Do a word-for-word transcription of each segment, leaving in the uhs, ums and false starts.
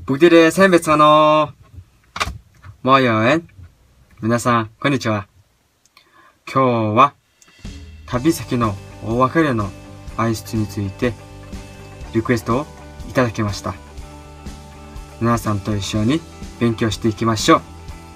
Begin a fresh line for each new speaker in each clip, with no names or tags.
북들의 샌베츠너 모여엔皆さんこんにちは。今日は旅先のお別れの挨拶についてリクエストをいただきました。皆さんと一緒に勉強していきましょう。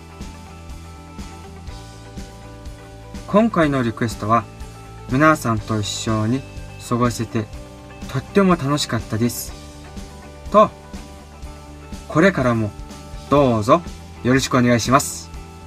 今回のリクエストは皆さんと一緒に過ごせてとっても楽しかったですと、これからもどうぞよろしくお願いします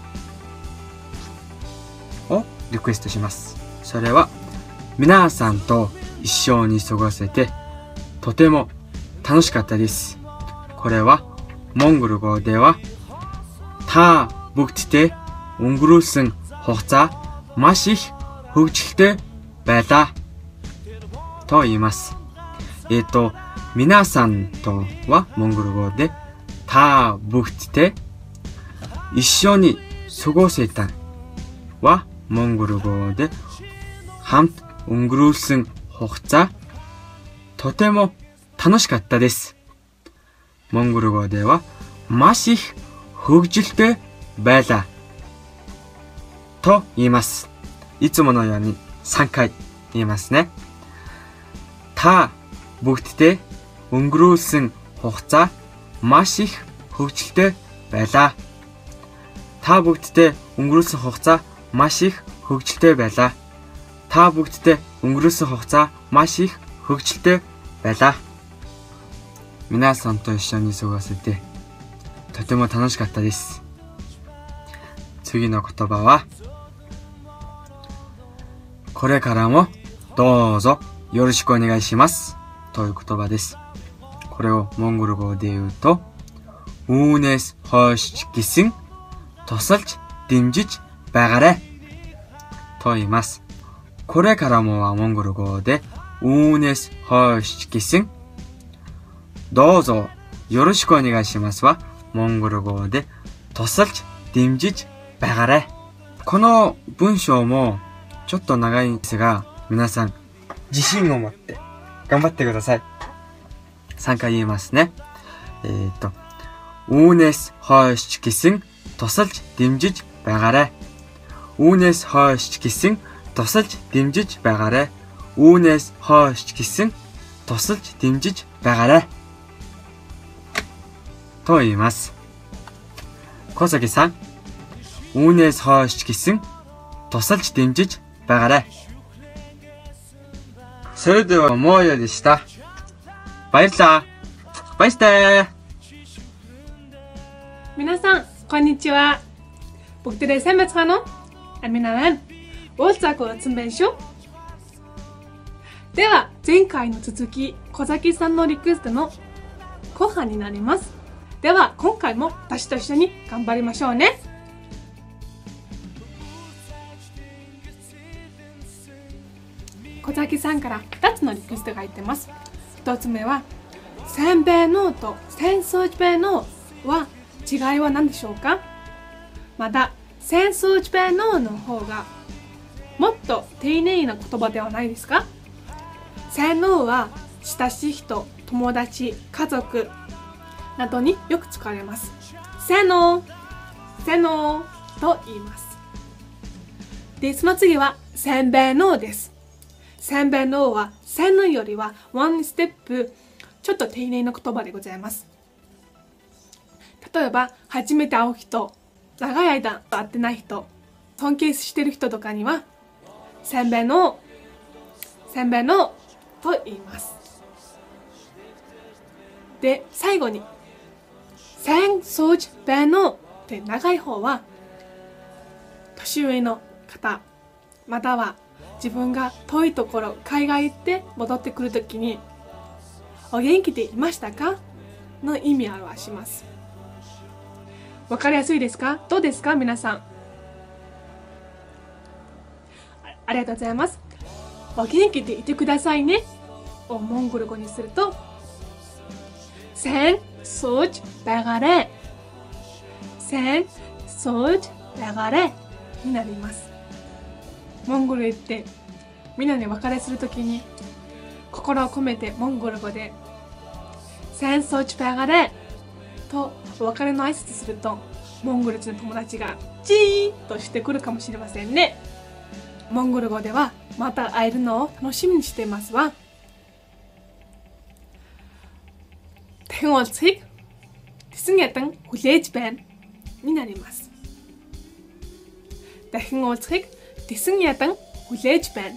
をリクエストします。それは皆さんと一緒に過ごせてとても楽しかったです。これはモンゴル語では다 бүгдтэй өнгөрүүлсэн хугацаа маш их хөвгчлөлтэй байлааと言います。えっと、皆さんとはモンゴル語で다 бүгдтэй一緒に過ごせたはモンゴル語で함 өнгөрүүлсэн хугацааとても楽しかったです。モンゴル語ではмаш их хөвгчлөлтэй байлааと言います。いつものようにさんかい言いますね。다 бүгдтэй өнгөрүүлсэн хугацаа маш их хөвгчлөлтэй байлаа. 다 бүгдтэй өнгөрүүлсэн хугацаа маш их хөвгчлөлтэй байлаа. 다 бүгдтэй өнгөрүүлсэн хугацаа маш их хөвгчлөлтэй байлаа. 皆さんと一緒に過ごせてとても楽しかったです。次の言葉はこれからもどうぞよろしくお願いしますという言葉です。これをモンゴル語で言うとүүнээс хойш гэсэн тусалж дэмжиж байгаарайと言います。これからもはモンゴル語でүүнээс хойш гэсэнどうぞよろしくお願いしますはモンゴル語でтусалж дэмжиж байгаарай。この文章もちょっと長いんですが、皆さん自信を持って頑張ってください。さんかい言いますね。えっと、үүнээс хойш гэсэн тусалж дэмжиж байгаарай. үүнээс хойш гэсэн тусалж дэмжиж байгаарай. үүнээс хойш гэсэн тусалж дэмжиж байгаарайと言います。小崎さん、үүнээс хойш гэсэн тусалж дэмжиж байгаарай。それではもうよでした。バイルサー、バイステー。
皆さん、こんにちは。북들의 샌베츠너 안미나는 올자고 츠벤쇼。では、前回の続き、小崎さんのリクエストの後半になります。では、今回も私と一緒に頑張りましょうね。小崎さんからふたつのリクエストが入ってます。ひとつめは、せんべいのとせんそうじべいのは違いは何でしょうか？また、せんそうじべいのの方がもっと丁寧な言葉ではないですか？せんのは親しい人、友達、家族などによく使われます。せの、せのと言います。で、その次はせんべいのです。せんべいのはせんのよりはワンステップちょっと丁寧な言葉でございます。例えば、初めて会う人、長い間会ってない人、尊敬してる人とかにはせんべいの、せんべいのと言います。で、最後にせんそうじべいのって長い方は年上の方、または自分が遠いところ、海外行って戻ってくるときにお元気でいましたかの意味を表します。わかりやすいですか？どうですか皆さん？ あ, ありがとうございます。お元気でいてくださいねをモンゴル語にするとsen soj bagare sen soj bagareになります。モンゴルへ行ってみんなに別れするときに心を込めてモンゴル語でsen soj bagare とお別れの挨拶すると、モンゴル人の友達がジーッとしてくるかもしれませんね。モンゴル語ではまた会えるのを楽しみにしていますわ。탱월책 대승했던 굴레지밴になります。탱월책 대승했던 굴레지밴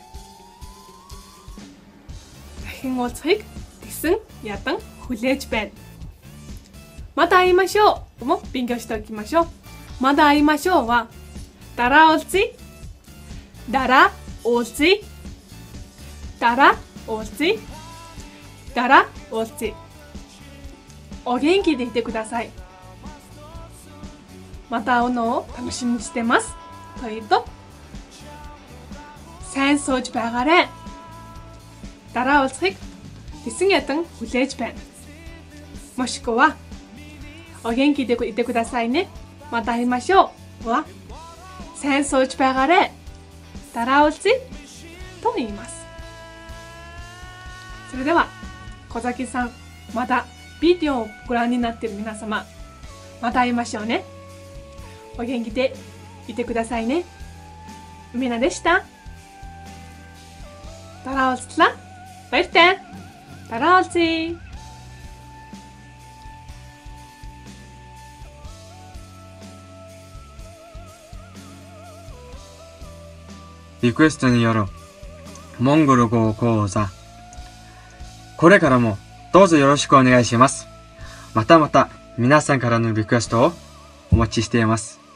탱월책 대승했던 굴레지밴また会いましょうも勉強しておきましょう。また会いましょうはダラオチダラオチダラオチダラオチお元気でいてください。また会うのを楽しみにしてます。というと、Sen soç bagareダラオチ대승했던 굴레지밴もしくはお元気でいてくださいね。また会いましょうはSen soç bagareダラオチと言います。それでは小崎さん、またビデオをご覧になっている皆様、また会いましょうね。お元気でいてくださいね。みなでした。ダラオチラバイテンダラオチ
リクエストによるモンゴル語講座。これからもどうぞよろしくお願いします。またまた皆さんからのリクエストをお待ちしています。